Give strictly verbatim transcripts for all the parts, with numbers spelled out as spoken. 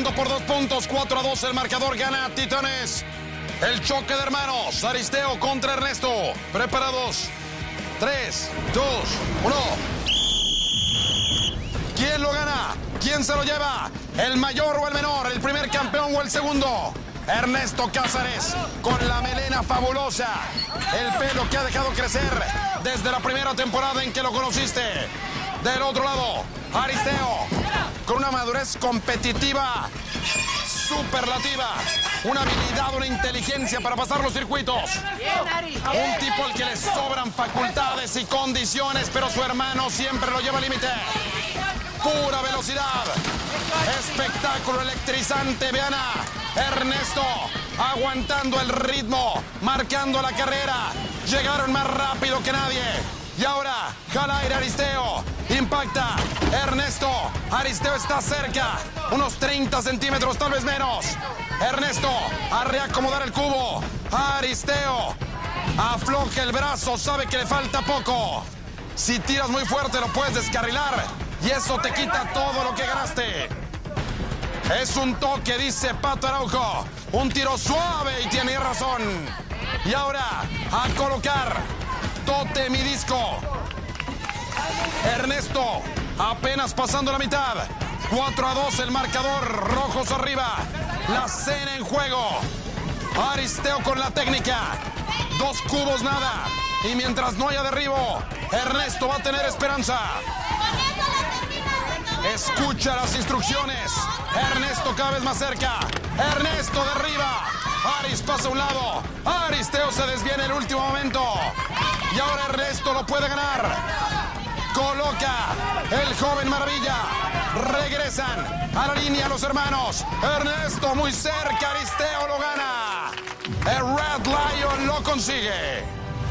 ganando por dos puntos, cuatro a dos el marcador, gana Titanes. El choque de hermanos, Aristeo contra Ernesto. Preparados. tres, dos, uno. ¿Quién lo gana? ¿Quién se lo lleva? ¿El mayor o el menor? ¿El primer campeón o el segundo? Ernesto Cázares, con la melena fabulosa. El pelo que ha dejado crecer desde la primera temporada en que lo conociste. Del otro lado, Aristeo, con una madurez competitiva superlativa, una habilidad, una inteligencia para pasar los circuitos. Un tipo al que le sobran facultades y condiciones, pero su hermano siempre lo lleva al límite. Pura velocidad, espectáculo electrizante. Vean a Ernesto aguantando el ritmo, marcando la carrera. Llegaron más rápido que nadie. Y ahora, jala aire Aristeo, impacta Ernesto. Aristeo está cerca, unos treinta centímetros, tal vez menos. Ernesto, a reacomodar el cubo. Aristeo, afloja el brazo, sabe que le falta poco. Si tiras muy fuerte lo puedes descarrilar y eso te quita todo lo que ganaste. Es un toque, dice Pato Araujo. Un tiro suave y tiene razón. Y ahora, a colocar Tote mi disco. Ernesto, apenas pasando la mitad. cuatro a dos el marcador, rojos arriba. La cena en juego. Aristeo con la técnica. Dos cubos nada. Y mientras no haya derribo, Ernesto va a tener esperanza. Escucha las instrucciones. Ernesto cada vez más cerca. Ernesto derriba. Aris pasa a un lado. Aristeo se desvía en el último momento. Y ahora Ernesto lo puede ganar. Coloca el joven maravilla. Regresan a la línea los hermanos. Ernesto muy cerca. Aristeo lo gana. El Red Lion lo consigue.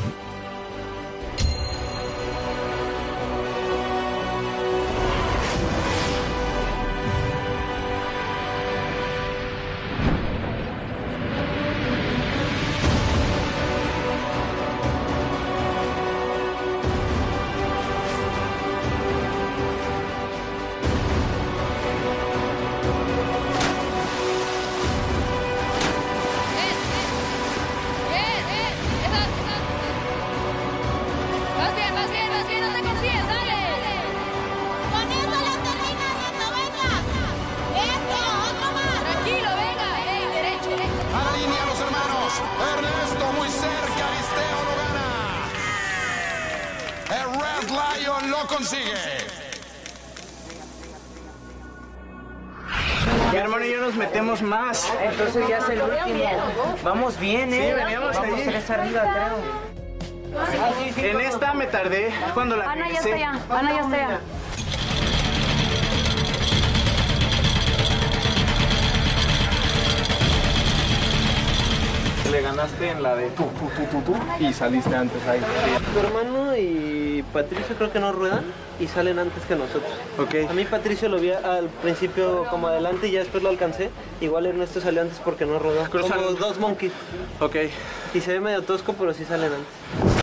Consigue. Mi hermano y yo nos metemos más. Entonces ya es el último. Vamos bien, ¿eh? Sí, veníamos Vamos ahí. tres arriba, creo. En esta me tardé cuando la Ana ya regresé. está ya. Ana ya está ya. Le ganaste en la de tú, tú, tú, tú, tú y saliste antes ahí. Tu hermano y Patricio creo que no ruedan y salen antes que nosotros. Ok. A mí Patricio lo vi al principio como adelante y ya después lo alcancé. Igual Ernesto salió antes porque no rodó. Cruzan- Como dos monkeys. Ok. Y se ve medio tosco, pero sí salen antes.